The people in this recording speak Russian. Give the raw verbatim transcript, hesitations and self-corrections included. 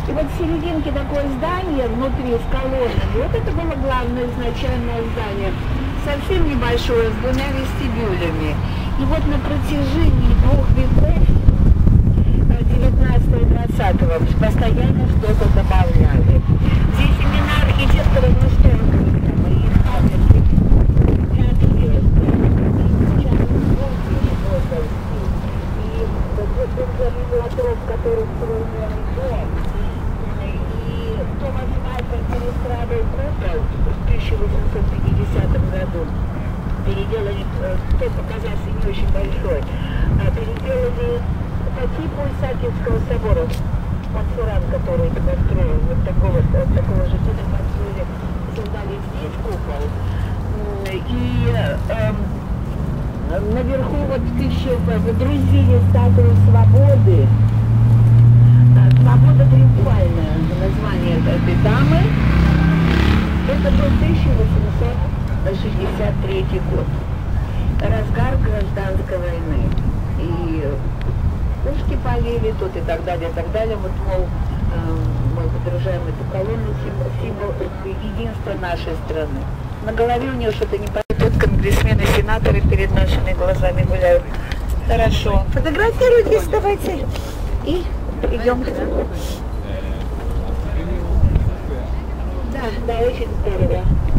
И вот в серединке такое здание внутри с колоннами. Вот это было главное изначальное здание. Совсем небольшое, с двумя вестибюлями. И вот на протяжении двух веков, девятнадцатого и двадцатого, постоянно что-то добавляли. Здесь имена архитекторов, ну что, мои памяти, и Бенджамин Латров, который строил дом, и Томас Майкл перестраивал купол в тысяча восемьсот пятидесятом году. Переделали, тот показался не очень большой, переделали по типу Исаакиевского собора. Мансуран, который построил, вот такого, вот такого же типа построили, создали здесь купол. И э, наверху вот тысяча водрузили статую свободы. Свобода триумфальная, название этой дамы. Это был тысяча восемьсот шестьдесят третий год. Разгар гражданской войны. И пушки полили тут и так далее, и так далее. Вот, мол, э, мы подражаем эту колонну, символ, символ единства нашей страны. На голове у нее что-то не понятно. Конгрессмены, сенаторы перед нашими глазами гуляют. Хорошо. Фотографируйтесь, давайте. И идем. Да, да, очень здорово.